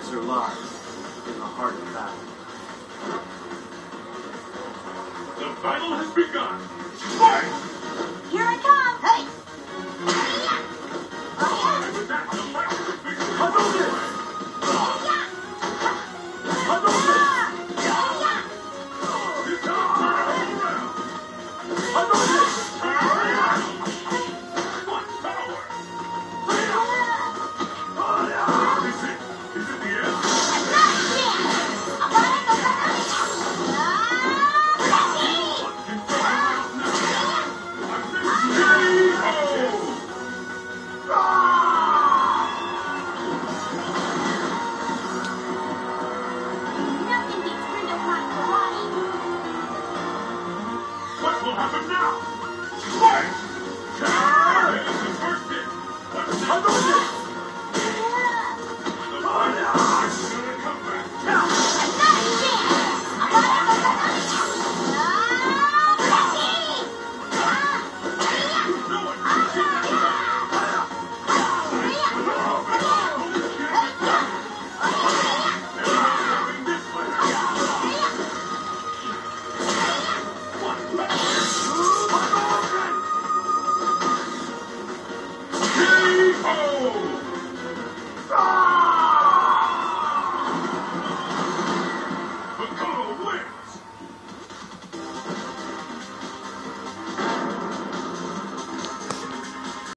answer lies in the heart of battle. The battle has begun! Fight! Here I come! Hey! That's the fight! Hadouken! Hadouken! It's time to turn it around! Hadouken! What power! Is it the end? Nothing beats ZenGohan's karate. What will happen now? Fight! There's the first hit! What's Hadouken!